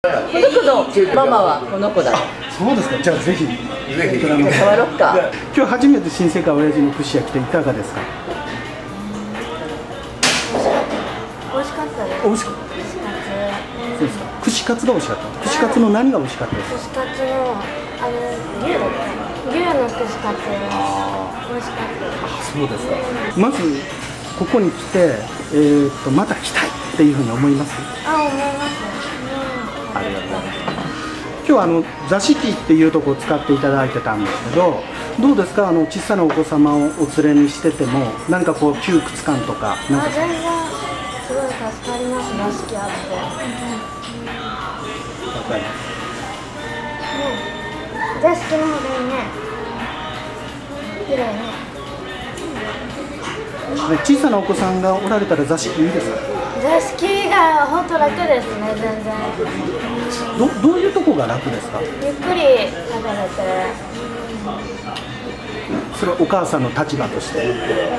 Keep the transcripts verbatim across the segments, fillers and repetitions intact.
この子のママはこの子だ。 そうですか。じゃあぜひぜひ触ろっか。 今日初めて新世界親父の串焼き店いかがですか？ 美味しかったです。 美味しかった。そうですか。串カツが美味しかった。串カツの何が美味しかったですか？ 串カツのあの牛牛の串カツ美味しかったです。 そうですか。まずここに来て、えー、っとまた来たいっていうふうに思います？ あ、思います。 ありがとうございます。今日はあの座敷っていうところを使っていただいてたんですけど、どうですか、あの小さなお子様をお連れにしてても何かこう窮屈感とかなんか。 あ、全然すごい助かります。座敷あって。 わかります。 ね、座敷の方がいいね。綺麗ね。 小さなお子さんがおられたら座敷いいですか？ 座敷が本当楽ですね、全然。 どどういうとこが楽ですか？ ゆっくり食べれて。 それはお母さんの立場として。 座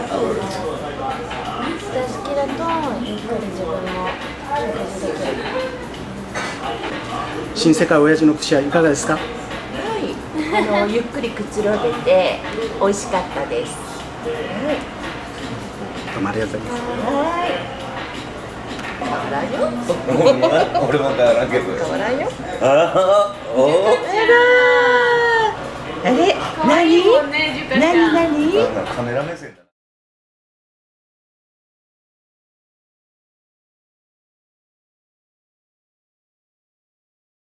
敷だとゆっくり自分も食事できる。 新世界親父の串はいかがですか？ はい、あのゆっくりくつろげて美味しかったです。はい。 どうもありがとうございます。 はい。変わらんよ。 俺も変わらんけど。 変わらんよ。 あら、おお。 あれ、何？何何？ カメラ目線だ。